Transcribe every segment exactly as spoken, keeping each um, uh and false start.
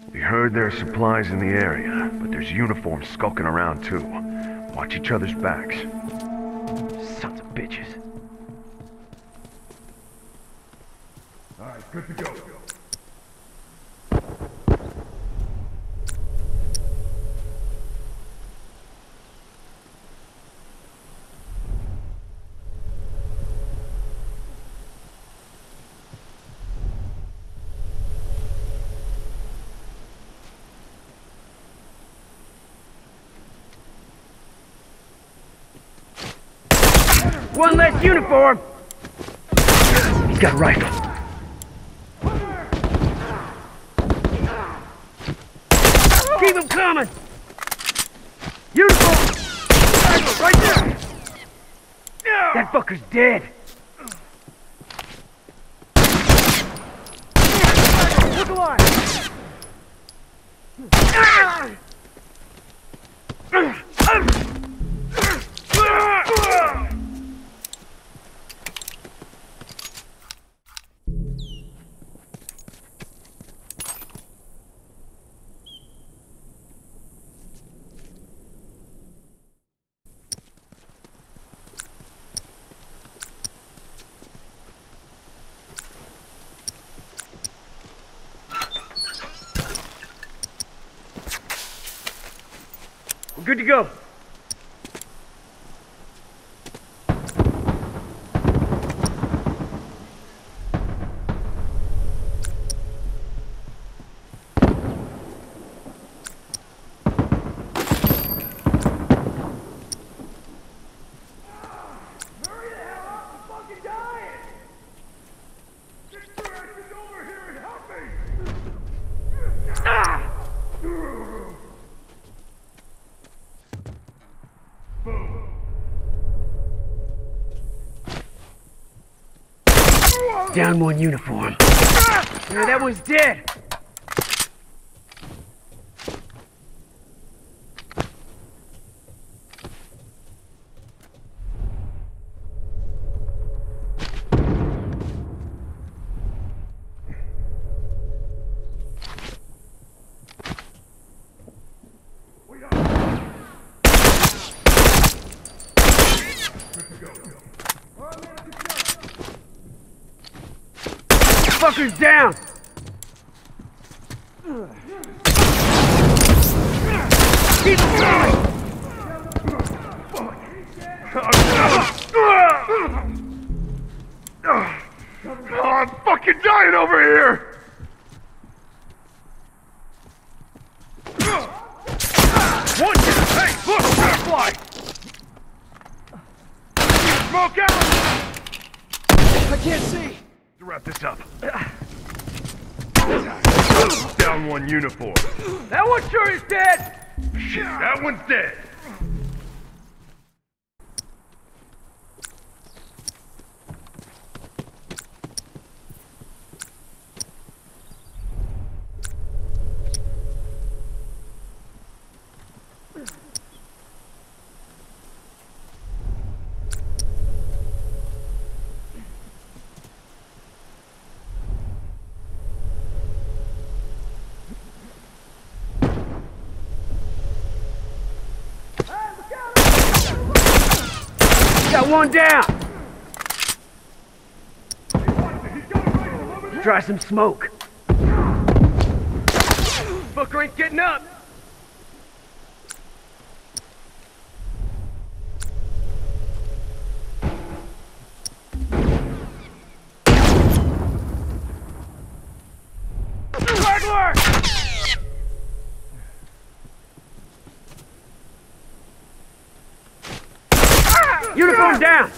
We heard there are supplies in the area, but there's uniforms skulking around too. Watch each other's backs. Sons of bitches. Alright, good to go. One less uniform! He's got a rifle. Keep him coming! Uniform! Rifle, right there! That fucker's dead! Look alive! We're good to go. Down one uniform. Yeah, that one's dead. Fucker's down! Keep him going! Oh, I'm fucking dying over here! One, hey, look, fly! Smoke out! I can't see! To wrap this up. Down one uniform. That one sure is dead! Shit, that one's dead. Got one down! Try some smoke. Fucker ain't getting up! Burglar! Uniform down!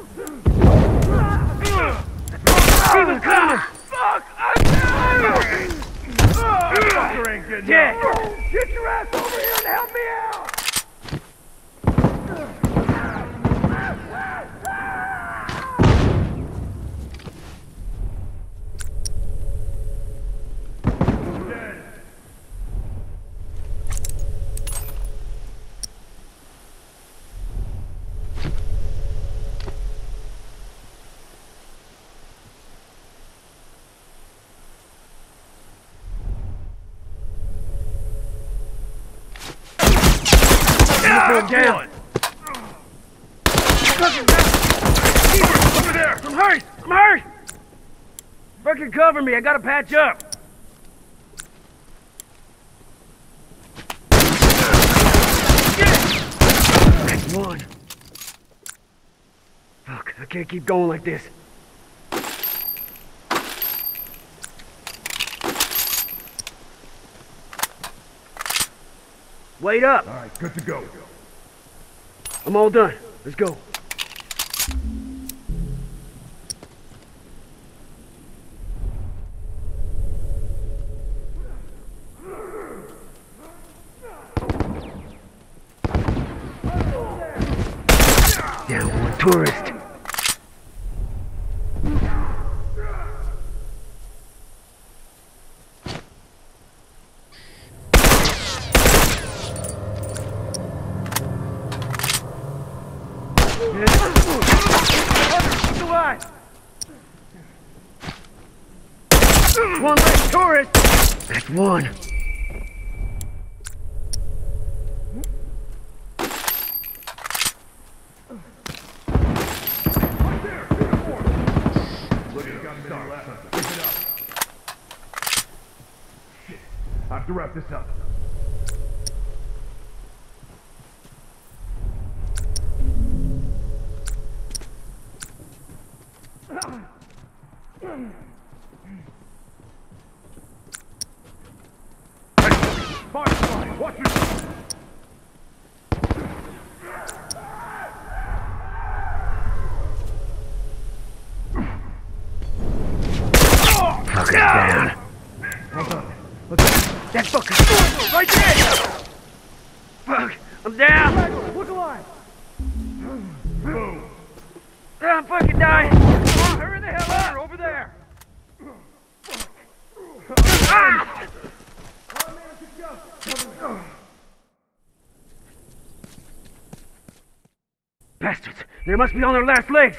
Keep him coming! Fuck! I'm down! Fucker ain't getting dead! Get your ass over here and help me out! Ah, down. Over there. I'm hurt. I'm hurt. Fucking cover me. I gotta patch up. That's one. Fuck, I can't keep going like this. Wait up. All right, good to go. I'm all done. Let's go. Down one tourist. One less tourist. That's one. I have to wrap this up. Firefly, watch yourself. Fucker's down. Hold on. Let's go. That fucker! Right there! Fuck! I'm down! Look alive! Boom! I'm fucking dying! Come on, hurry the hell up! Over there! Ah! Bastards! They must be on their last legs!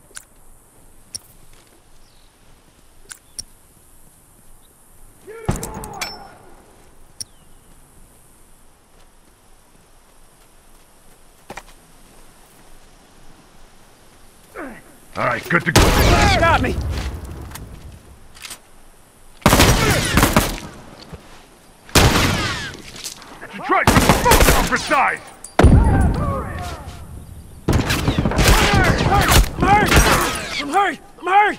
All right, good to go. Stop me! Try to move on precise. I'm hurt! I'm hurt! I'm hurt!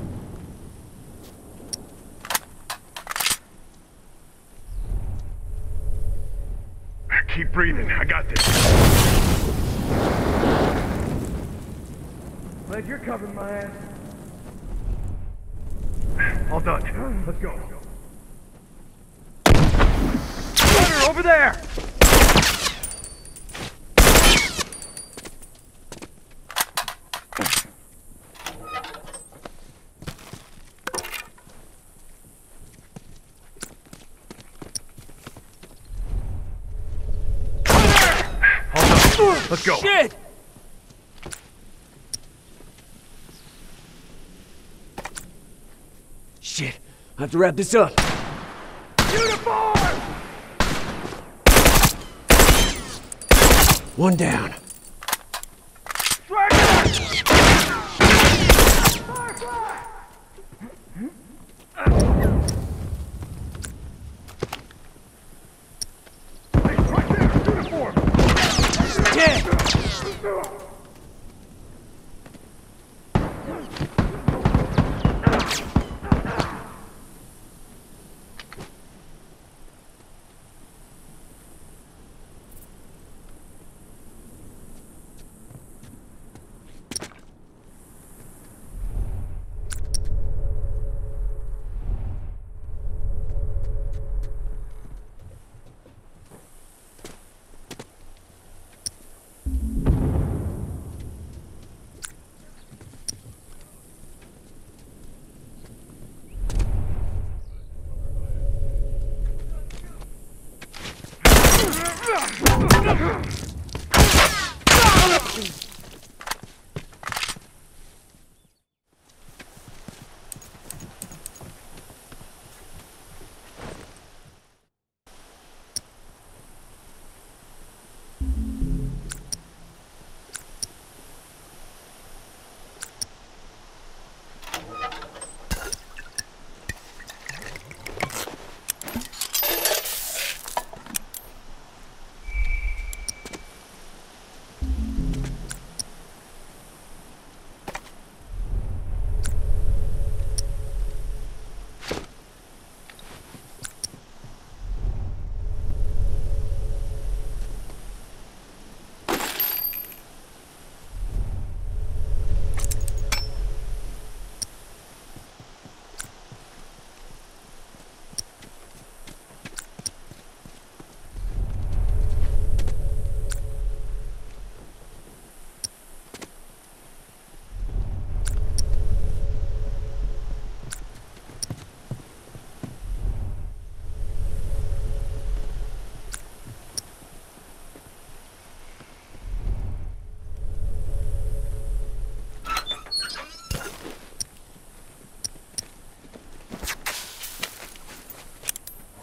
Keep breathing. I got this. Glad you're covering my ass. All done. Let's go. Hunter, over there! All done. Let's go. Shit! Shit, I have to wrap this up. Uniform! One down. Right there! Uniform! Yeah!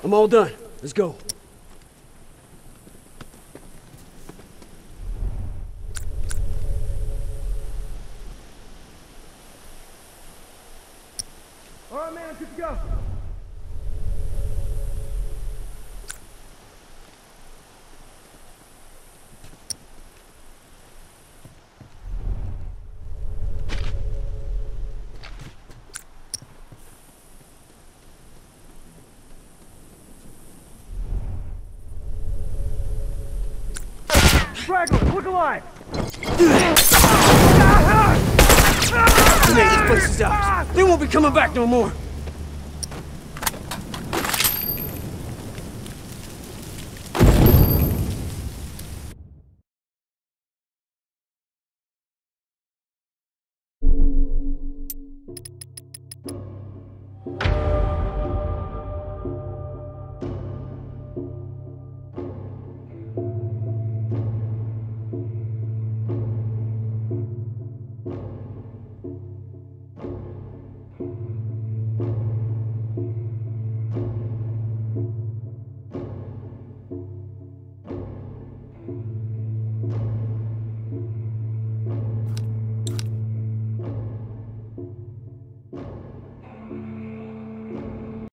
I'm all done. Let's go. All right, man, good to go. Stragglers, look alive! This place is ours. They won't be coming back no more.